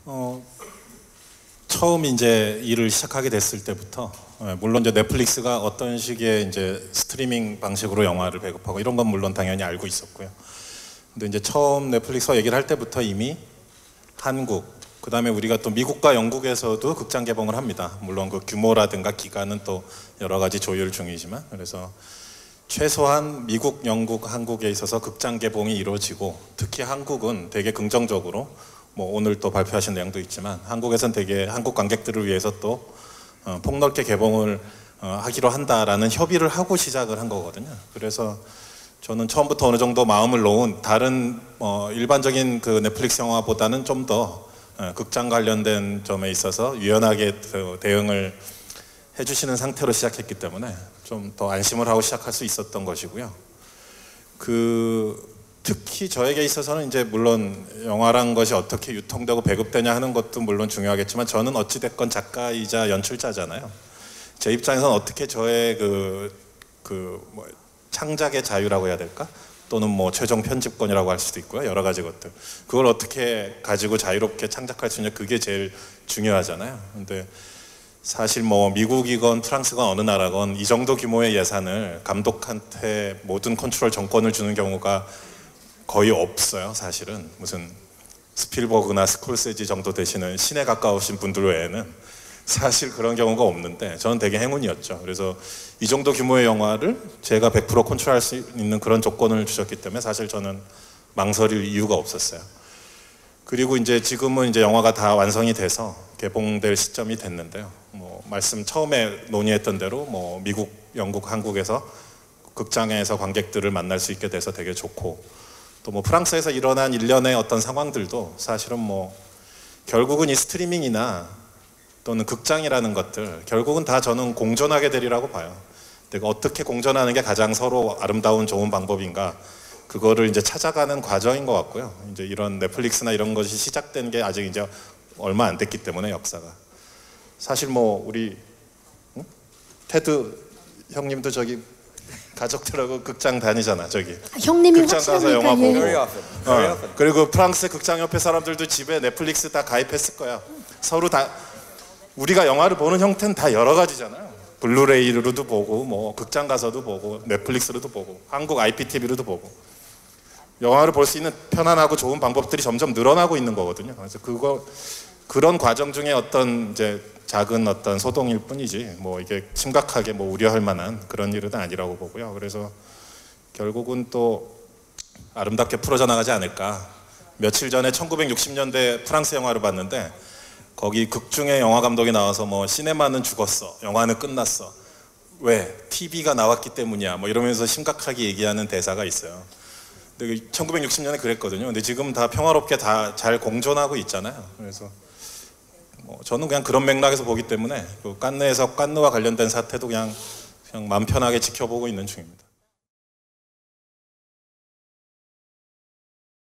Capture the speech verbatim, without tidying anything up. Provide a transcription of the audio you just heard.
어, 처음 이제 일을 시작하게 됐을 때부터, 물론 이제 넷플릭스가 어떤 식의 이제 스트리밍 방식으로 영화를 배급하고 이런 건 물론 당연히 알고 있었고요. 근데 이제 처음 넷플릭스와 얘기를 할 때부터 이미 한국, 그 다음에 우리가 또 미국과 영국에서도 극장 개봉을 합니다. 물론 그 규모라든가 기간은 또 여러 가지 조율 중이지만, 그래서 최소한 미국, 영국, 한국에 있어서 극장 개봉이 이루어지고, 특히 한국은 되게 긍정적으로, 뭐 오늘 또 발표하신 내용도 있지만 한국에선 되게 한국 관객들을 위해서 또 어, 폭넓게 개봉을 어, 하기로 한다라는 협의를 하고 시작을 한 거거든요. 그래서 저는 처음부터 어느 정도 마음을 놓은 다른 어, 일반적인 그 넷플릭스 영화보다는 좀 더 어, 극장 관련된 점에 있어서 유연하게 그 대응을 해주시는 상태로 시작했기 때문에 좀 더 안심을 하고 시작할 수 있었던 것이고요. 그 특히 저에게 있어서는 이제 물론 영화란 것이 어떻게 유통되고 배급되냐 하는 것도 물론 중요하겠지만, 저는 어찌됐건 작가이자 연출자잖아요. 제 입장에서는 어떻게 저의 그, 그 뭐 창작의 자유라고 해야 될까? 또는 뭐 최종 편집권이라고 할 수도 있고요. 여러 가지 것들. 그걸 어떻게 가지고 자유롭게 창작할 수 있냐, 그게 제일 중요하잖아요. 근데 사실 뭐 미국이건 프랑스건 어느 나라건 이 정도 규모의 예산을 감독한테 모든 컨트롤 정권을 주는 경우가 거의 없어요. 사실은 무슨 스필버그나 스콜세지 정도 되시는 신에 가까우신 분들 외에는 사실 그런 경우가 없는데, 저는 되게 행운이었죠. 그래서 이 정도 규모의 영화를 제가 백 퍼센트 컨트롤할 수 있는 그런 조건을 주셨기 때문에 사실 저는 망설일 이유가 없었어요. 그리고 이제 지금은 이제 영화가 다 완성이 돼서 개봉될 시점이 됐는데요. 뭐 말씀 처음에 논의했던 대로 뭐 미국, 영국, 한국에서 극장에서 관객들을 만날 수 있게 돼서 되게 좋고, 또 뭐 프랑스에서 일어난 일련의 어떤 상황들도 사실은 뭐 결국은 이 스트리밍이나 또는 극장이라는 것들 결국은 다 저는 공존하게 되리라고 봐요. 내가 어떻게 공존하는 게 가장 서로 아름다운 좋은 방법인가, 그거를 이제 찾아가는 과정인 것 같고요. 이제 이런 넷플릭스나 이런 것이 시작된 게 아직 이제 얼마 안 됐기 때문에, 역사가 사실 뭐 우리 응? 테드 형님도 저기 가족들하고 극장 다니잖아. 저기 형님이 극장 가서 영화 보고. Very often. Very 어. often. 그리고 프랑스 극장 옆에 사람들도 집에 넷플릭스 다 가입했을 거야. 서로 다 우리가 영화를 보는 형태는 다 여러 가지잖아요. 블루레이로도 보고, 뭐 극장 가서도 보고, 넷플릭스로도 보고, 한국 아이피티비로도 보고. 영화를 볼 수 있는 편안하고 좋은 방법들이 점점 늘어나고 있는 거거든요. 그래서 그거 그런 과정 중에 어떤 이제 작은 어떤 소동일 뿐이지, 뭐 이게 심각하게 뭐 우려할 만한 그런 일은 아니라고 보고요. 그래서 결국은 또 아름답게 풀어져 나가지 않을까. 며칠 전에 천구백육십 년대 프랑스 영화를 봤는데, 거기 극중에 영화 감독이 나와서 뭐 시네마는 죽었어, 영화는 끝났어, 왜? 티비가 나왔기 때문이야, 뭐 이러면서 심각하게 얘기하는 대사가 있어요. 근데 천구백육십 년에 그랬거든요. 근데 지금 다 평화롭게 다 잘 공존하고 있잖아요. 그래서 뭐 저는 그냥 그런 맥락에서 보기 때문에 그 깐느에서 깐느와 관련된 사태도 그냥 그냥 마음 편하게 지켜보고 있는 중입니다.